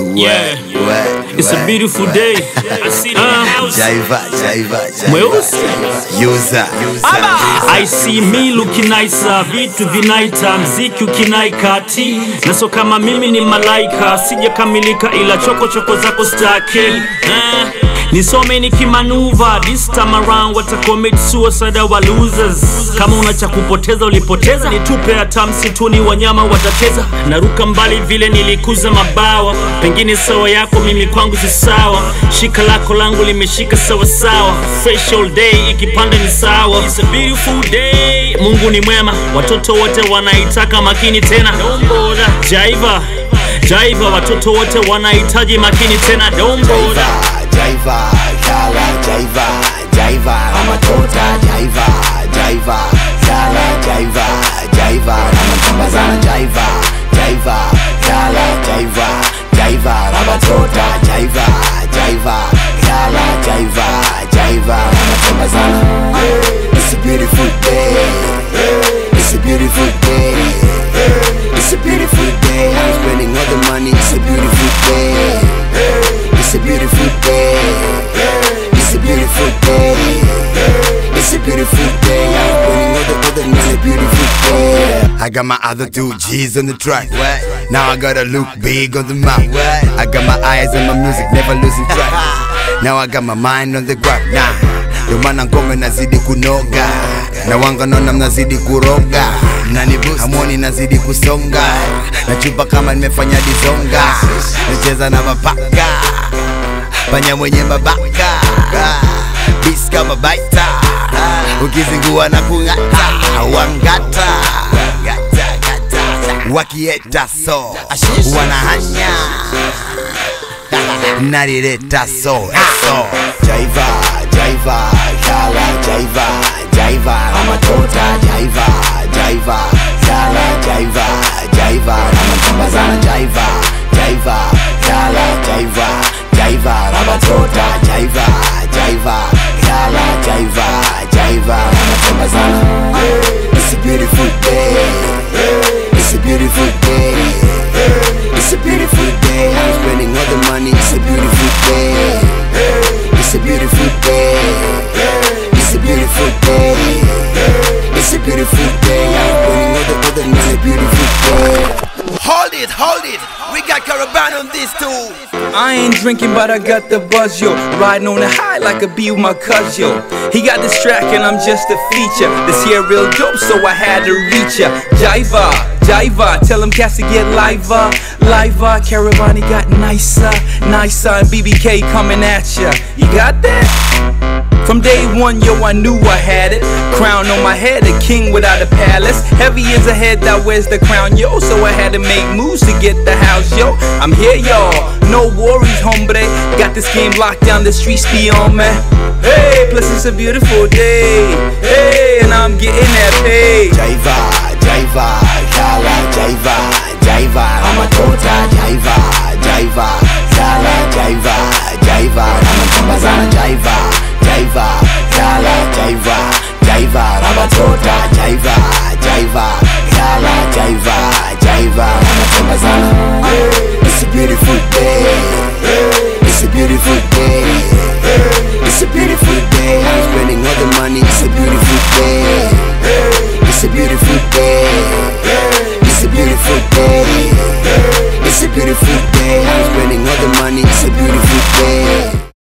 It's a beautiful day. I see the house. I see me looking nicer, vitu vinaita mziki ukinaikati. Naso kama mimi ni malaika, sijakamilika ila choko zako staki. Nisome nikimanuva, this time around watacommit suicide wa losers. Kama unacha kupoteza ulipoteza, nitupe hata msituni wanyama watacheza. Naruka mbali vile nilikuza mabawa, pengine sawa yako mimi kwangu si sawa. Shika lako langu limeshika sawa sawa, fresh all day ikipanda ni sawa. It's a beautiful day, Mungu ni mwema, watoto wote wanaitaka makini tena. Don't bother, Jaiva, watoto wote wanahitaji makini tena. Don't bother. Jaiva, yala, Jaiva, Ramatota, Jaiva, yala, Jaiva, Ramatambazana, Jaiva, yala, Jaiva, Ramatota, Jaiva, yala, Jaiva, Ramatambazana. It's a beautiful day, it's a beautiful day, it's a beautiful day. I'm spending all the money, it's a beautiful day. It's a beautiful day. It's a beautiful day. It's a beautiful day. I'm putting all the it's a beautiful day. I got my other two G's on the track. Now I gotta look big on the map. I got my eyes on my music, never losing track. Now I got my mind on the grab. Yo mana ngome nazidi kunoga, na wanga nona mnazidi kuroga. Nani boost, hamoni nazidi kusonga. Nachupa kama nimefanya dizonga. Nacheza na mapaka, panya mwenye mabaka. Beast kama baita, ukizingua na kungata. Wangata, wakieta so wanahanya, narireta so Jaiva, yala, Jaiva, Ramatota, Jaiva, yala, Jaiva, Ramatambazana, Jaiva, yala, Jaiva, Ramatota, Jaiva, yala, Jaiva, Ramatambazana. It's a beautiful day, it's a beautiful day, it's a beautiful day. I'm spending all the money, it's a beautiful day. It's a beautiful day. It's a beautiful day. It's a beautiful day. I'm putting all the it's a beautiful day. Hold it. We got Caravan on this too. I ain't drinking, but I got the buzz, yo. Riding on the high like a bee with my cuz, yo. He got this track and I'm just a feature. This here real dope, so I had to reach ya. Jaiva, tell him cats to get liver. Caravani got nicer. And BBK coming at ya. You got that? From day one, yo, I knew I had it. Crown on my head, a king without a palace. Heavy is a head that wears the crown, yo. So I had to make moves to get the house, yo. I'm here, y'all. No worries, hombre. Got this game locked down, the streets be on me. Hey, plus it's a beautiful day. Hey, and I'm getting that pay. Jaiva, yala, Jaiva, Ramatota, Jaiva, yala, Jaiva, Ramatambazana, Jaiva, yala, Jaiva, Ramatota, Jaiva, yala, Jaiva, Ramatambazana. It's a beautiful day. It's a beautiful day. It's a beautiful day. I'm spending all the money. It's a beautiful day. It's a beautiful day. It's a beautiful day. It's a beautiful day. I'm spending all the money. It's a beautiful day.